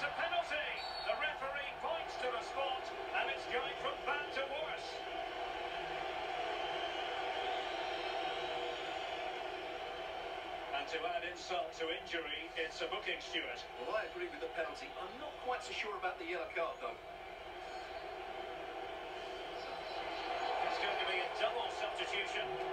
It's a penalty. The referee points to the spot, and it's going from bad to worse. And to add insult to injury, it's a booking, Stuart. Well, I agree with the penalty. I'm not quite so sure about the yellow card, though. It's going to be a double substitution.